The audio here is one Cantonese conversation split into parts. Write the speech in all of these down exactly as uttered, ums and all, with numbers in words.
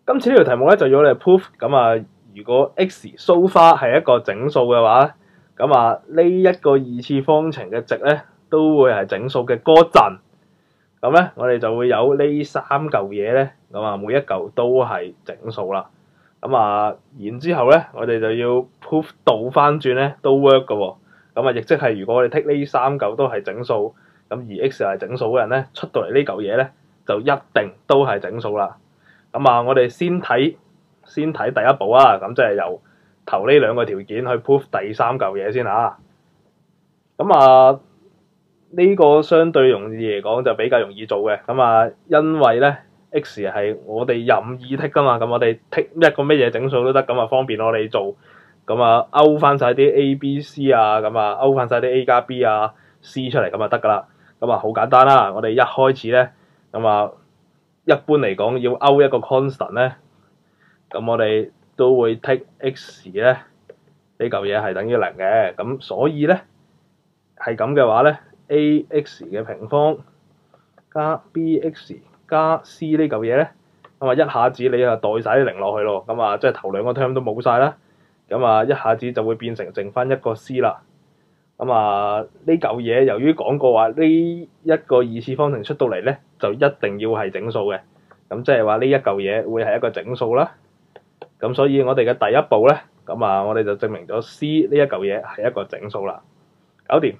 今次呢條題目咧就要我哋 proof 咁啊，如果 x so far 係一個整數嘅話，咁啊呢一個二次方程嘅值咧都會係整數嘅嗰陣，咁咧我哋就會有呢三嚿嘢咧，咁啊每一嚿都係整數啦。咁啊然之後咧，我哋就要 proof 倒翻轉咧都 work 嘅喎。咁啊亦即係如果我哋剔呢三嚿都係整數，咁而 x 係整數嘅人咧，出到嚟呢嚿嘢咧就一定都係整數啦。咁啊，我哋先睇先睇第一步啊，咁即係由頭呢兩個條件去 proof 第三嚿嘢先嚇。咁啊，呢個相對容易嚟講就比較容易做嘅。咁啊，因為咧 x 係我哋任意剔噶嘛，咁我哋剔一個乜嘢整數都得，咁啊方便我哋做。咁啊，勾翻晒啲 A、B、C 啊，咁啊勾翻晒啲 A 加 B 啊、C 出嚟咁就得噶啦。咁啊好簡單啦，我哋一開始咧，咁啊一般嚟講要勾一個 constant 咧，咁我哋都會剔 x 咧呢嚿嘢係等於零嘅，咁所以咧係咁嘅話咧 ，ax 嘅平方加 bx 加 c 呢嚿嘢咧，咁啊一下子你啊代晒啲零落去咯，咁啊即係頭兩個 term 都冇晒啦，咁啊一下子就會變成剩翻一個 c 啦。咁啊呢嚿嘢由於講過話呢一個二次方程出到嚟咧，就一定要係整數嘅，咁即係話呢一嚿嘢會係一個整數啦。咁所以我哋嘅第一步咧，咁啊我哋就證明咗 C 呢一嚿嘢係一個整數啦，搞掂。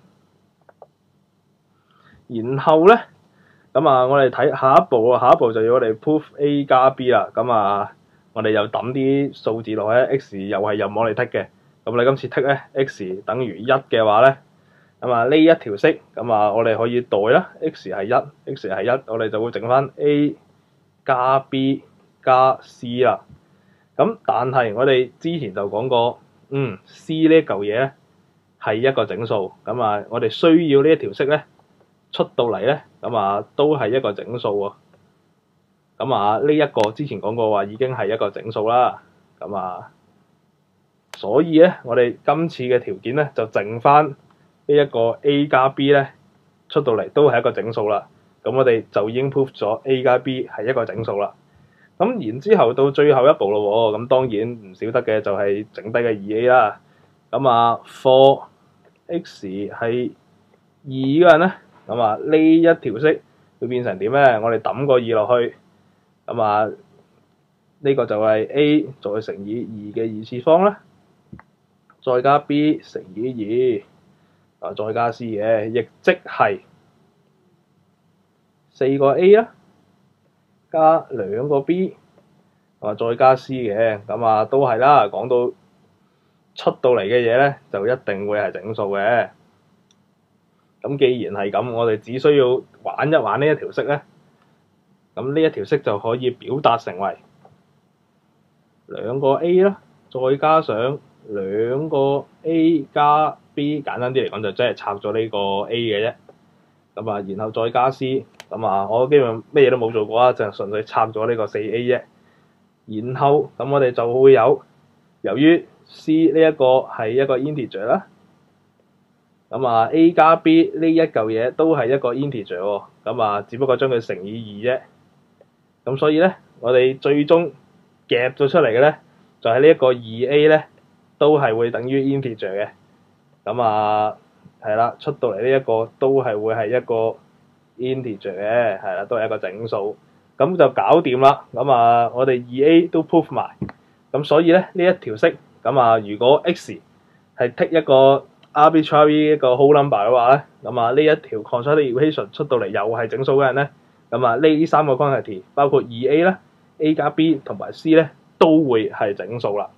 然後咧，咁啊我哋睇下一步啊，下一步就要我哋 proof A 加 B 啦。咁啊我哋又抌啲數字落去 ，x 又係任我哋剔嘅。咁你今次剔咧 x 等於一嘅話咧，咁啊呢一條式，咁啊我哋可以代啦 ，x 係一 ，x 係一，我哋就會整翻 A 加 B 加 C 啦。咁但係我哋之前就講過，嗯 C 呢嚿嘢咧係一個整數，咁啊我哋需要呢一條式咧出到嚟咧，咁啊都係一個整數喎。咁啊呢一個之前講過話已經係一個整數啦，咁啊。所以咧，我哋今次嘅條件咧就剩翻呢一個 A 加 B 咧出到嚟都係一個整數啦。咁我哋就已經 proof 咗 A 加 B 係一個整數啦。咁然之後到最後一步咯喎，咁當然唔少得嘅就係剩低嘅二 A 啦。咁啊 ，for x 係二嗰陣咧，咁啊呢一條式會變成點咧？我哋抌個二落去，咁啊呢個就係 A 再乘以二嘅二次方啦。再加 B 乘以二，啊再加 C 嘅，亦即係四個 A 啦，加兩個 B， 啊再加 C 嘅，咁啊都係啦。講到出到嚟嘅嘢咧，就一定會係整數嘅。咁既然係咁，我哋只需要玩一玩呢一條式咧，咁呢一條式就可以表達成為兩個 A 啦，再加上兩個 A 加 B， 簡單啲嚟講就即係拆咗呢個 A 嘅啫。咁啊，然後再加 C， 咁啊，我基本咩嘢都冇做過啊，就純粹拆咗呢個四 A 啫。然後咁我哋就會有，由於 C 呢一個係一個 integer 啦，咁啊 A 加 B 呢一嚿嘢都係一個 integer 喎，咁啊只不過將佢乘以二啫。咁所以咧，我哋最終夾咗出嚟嘅咧，就係呢一個二 A 咧，都係會等於 integer 嘅。咁啊，係啦，出到嚟呢一個都係會係一個 integer 嘅，係啦，都係一個整數。咁就搞掂啦。咁啊，我哋二 A 都 proof 埋。咁所以咧，呢一條式，咁啊，如果 x 係 take 一個 arbitrary 一個 whole number 嘅話咧，咁啊呢一條 quadratic equation 出到嚟又係整數嘅人咧，咁啊呢三個 quantity 包括二 A 啦、A 加 B 同埋 C 咧，都會係整數啦。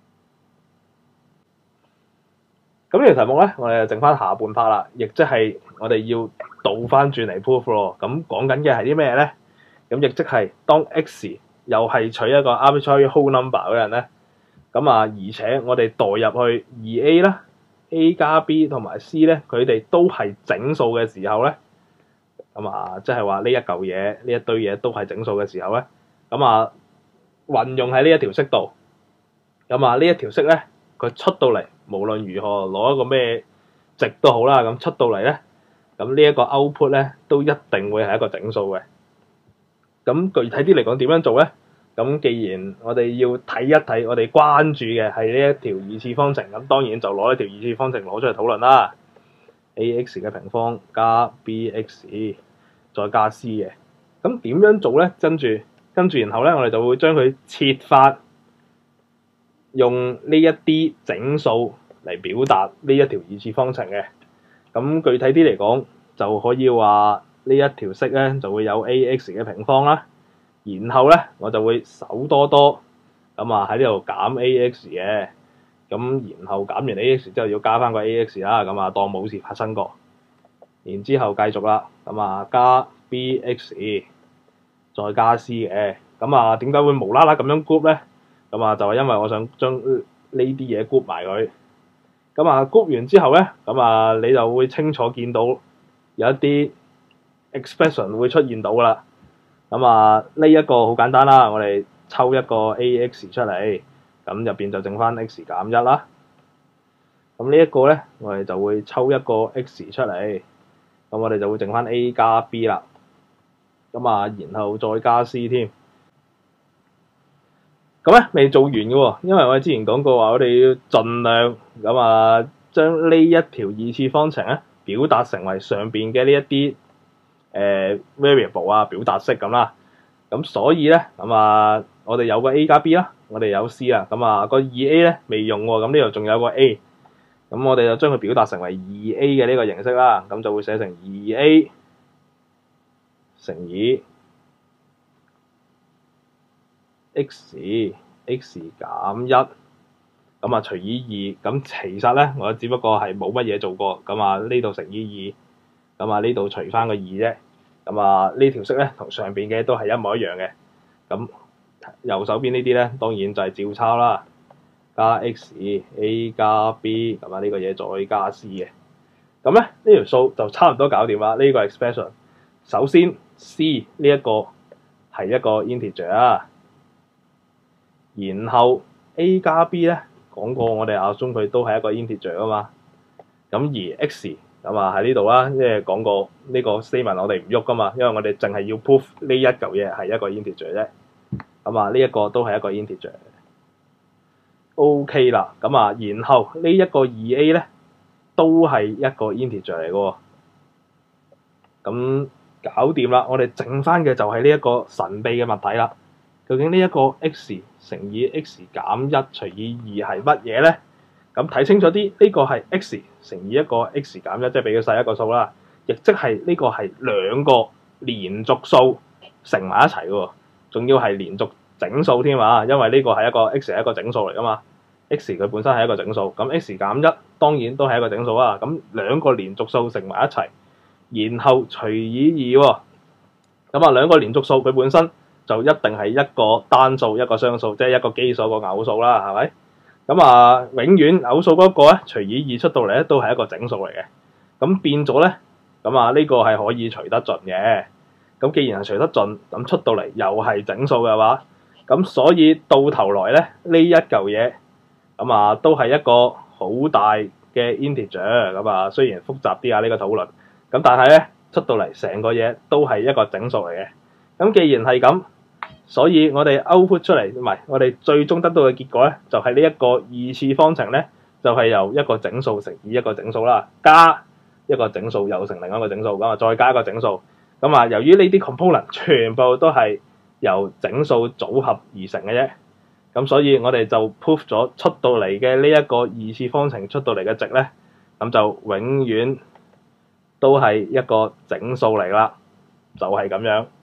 咁呢條題目咧，我哋就剩翻下半 part 啦，亦即係我哋要倒翻轉嚟 proof 咯。咁講緊嘅係啲咩咧？咁亦即係當 x 又係取一個 arbitrary whole number 嘅人咧，咁啊而且我哋代入去二 A 啦、A 加 B 同埋 C 咧，佢哋都係整數嘅時候咧，咁啊即係話呢一嚿嘢、呢一堆嘢都係整數嘅時候咧，咁啊運用喺呢一條式度，咁啊呢一條式咧，佢出到嚟無論如何攞一個咩值都好啦，咁出到嚟咧，咁呢一個 output 咧都一定會係一個整數嘅。咁具體啲嚟講點樣做咧？咁咁既然我哋要睇一睇，我哋關注嘅係呢一條二次方程，咁當然就攞一條二次方程攞出嚟討論啦。ax 嘅平方加 bx 再加 c 嘅，咁點樣做咧？跟住跟住，然後咧，我哋就會將佢設法用呢一啲整數嚟表達呢一條二次方程嘅。咁具體啲嚟講，就可以話呢一條式咧就會有 ax 嘅平方啦。然後咧，我就會手多多咁啊喺呢度減 ax 嘅。咁然後減完 ax 之後要加翻個 ax 啦，咁啊當冇事發生過。然之後繼續啦，咁啊加 bx 再加 c 嘅。咁啊點解會無啦啦咁樣 group 咧？咁啊就係因為我想將呢啲嘢 group 埋佢。咁啊 group 完之後咧，咁啊你就會清楚見到有一啲 expression 會出現到噶啦。咁啊呢一個好簡單啦，我哋抽一個 ax 出嚟。咁入邊就剩翻 x 減一啦。咁呢一個咧，我哋就會抽一個 x 出嚟，咁我哋就會剩翻 a 加 b 啦。咁啊，然後再加 c 添。咁咧未做完嘅喎，因為我哋之前講過話，我哋要盡量咁啊，將呢一條二次方程咧表達成為上邊嘅呢一啲誒 variable 啊表達式咁啦。咁所以咧，咁啊，我哋有個 a 加 b 啦。我哋有 c 啦，咁啊個二 a 咧未用喎，咁呢度仲有個 a，咁我哋就將佢表達成為二 a 嘅呢個形式啦，咁就會寫成二 a 乘以 x x 減一，咁啊除以二，咁其實咧我只不過係冇乜嘢做過，咁啊呢度乘以二，咁啊呢度除翻個二啫，咁啊呢條式咧同上邊嘅都係一模一樣嘅，咁。右手邊呢啲咧，當然就係照抄啦，加 x a 加 b 咁啊呢個嘢再加 c 嘅，咁咧呢條數就差唔多搞掂啦。呢、這個 expression 首先 c 呢一個係一個 integer 啊，然後 a 加 b 咧講過我哋亞中佢都係一個 integer 啊嘛，咁而 x 咁啊喺呢度啦，即係講過呢個 statement 我哋唔喐噶嘛，因為我哋淨係要 prove 呢一嚿嘢係一個 integer 啫。咁啊，呢一個都係一個 integer。O.K. 啦，咁啊，然後呢一個二 a 咧都係一個 integer 嚟嘅喎。咁搞掂啦，我哋剩翻嘅就係呢一個神秘嘅物體啦。究竟呢一個 x 乘以 x 減一除以二係乜嘢咧？咁睇清楚啲，呢、這個係 x 乘以一個 x 減一，即係比較細一個數啦。亦即係呢個係兩個連續數乘埋一齊嘅喎。仲要係連續整數添啊，因為呢個係一個 x 係一個整數嚟噶嘛 ，x 佢本身係一個整數，咁 x 減一當然都係一個整數啊，咁兩個連續數乘埋一齊，然後除以二喎，咁啊兩個連續數佢本身就一定係一個單數一個雙數，即係一個基數個偶數啦，係咪？咁啊永遠偶數嗰個咧除以二出到嚟咧都係一個整數嚟嘅，咁變咗咧，咁啊呢個係可以除得盡嘅。咁既然係除得盡，咁出到嚟又係整數嘅話，咁所以到頭來咧呢一嚿嘢，咁啊都係一個好大嘅 integer，咁啊雖然複雜啲啊呢個討論，咁但係咧出到嚟成個嘢都係一個整數嚟嘅。咁既然係咁，所以我哋 output 出嚟，唔係我哋最終得到嘅結果咧，就係呢一個二次方程咧，就係由一個整數乘以一個整數啦，加一個整數又乘另一個整數，咁啊再加一個整數。咁啊，由於呢啲 component 全部都係由整數組合而成嘅啫，咁所以我哋就 prove 咗出到嚟嘅呢一個二次方程出到嚟嘅值咧，咁就永遠都係一個整數嚟啦，就係咁樣。